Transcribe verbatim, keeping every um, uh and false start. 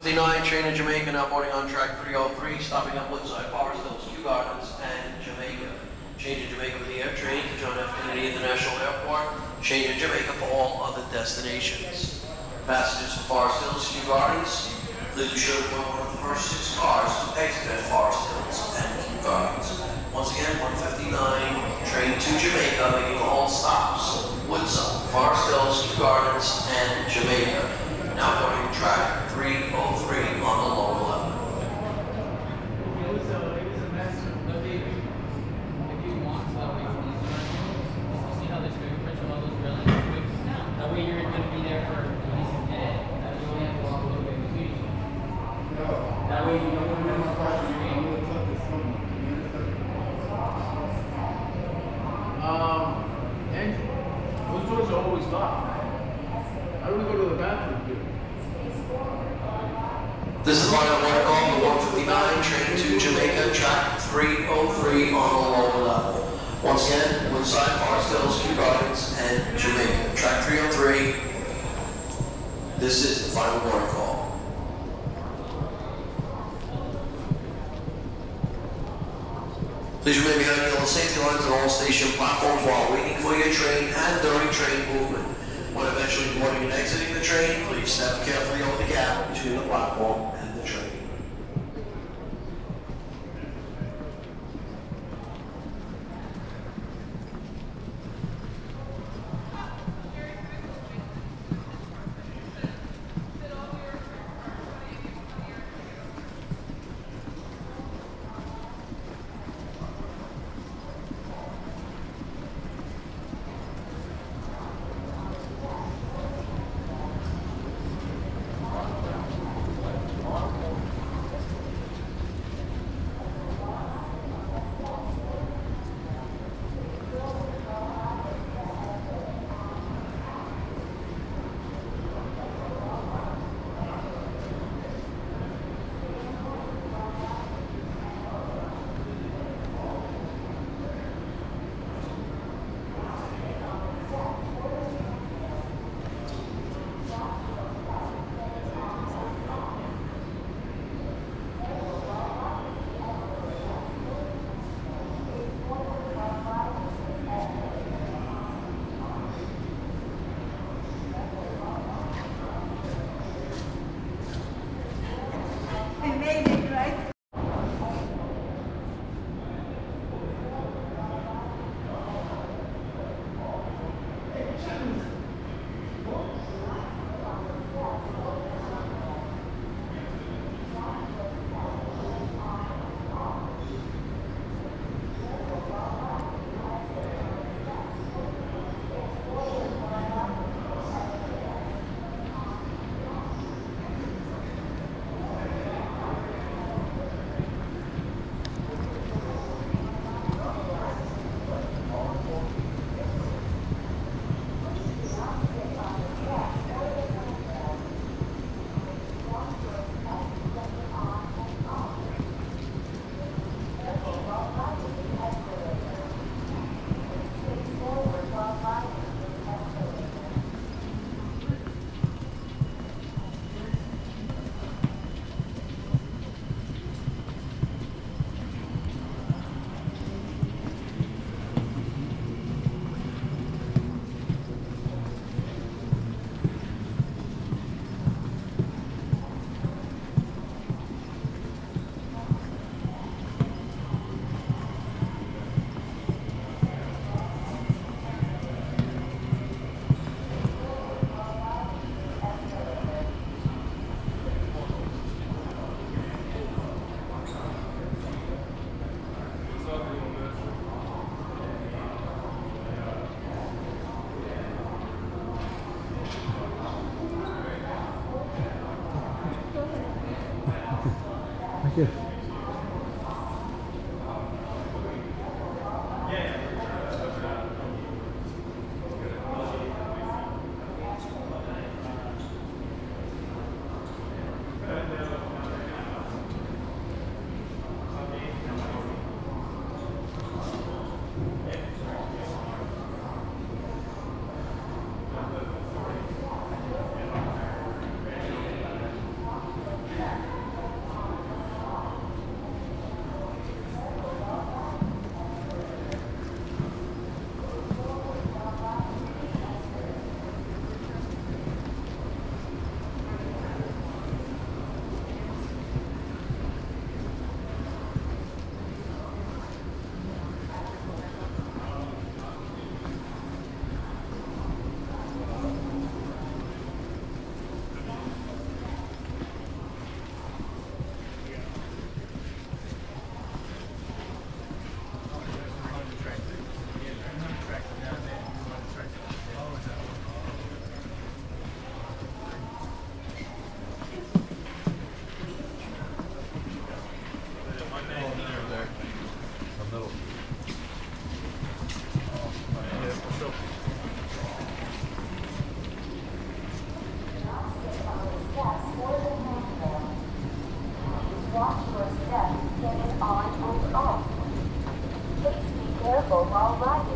fifty-nine, train to Jamaica, now boarding on track three oh three, stopping at Woodside, Forest Hills, Kew Gardens, and Jamaica. Change to Jamaica for the air train to John F. Kennedy International Airport. Change to Jamaica for all other destinations. Passengers to Forest Hills, Kew Gardens, please be sure to board one of the first six cars to exit at Forest Hills and Kew Gardens. Once again, one fifty-nine, train to Jamaica, making all stops. Woodside, Forest Hills, Kew Gardens, and Jamaica. Now boarding track three oh three on the lower level. It was a, it was a mess. But if you, if you want to away from these just to see how this movie prints all those railings, that way you're going to be there for at least a minute. That way you only have to walk a little bit between. That way you don't have to cross your name. Um, and those doors are always locked. How do we go to the bathroom, dude? This is final one call, the one fifty-nine, train to Jamaica, track three oh three on the lower level. Once again, Woodside, Forest Hills, Kew Gardens, and Jamaica. Track three oh three, this is the final warning call. Please remain behind yellow safety lines on all station platforms while waiting for your train and during train movement. When eventually boarding and exiting the train, please step carefully over the gap between the platform and the train. Thank you. All right.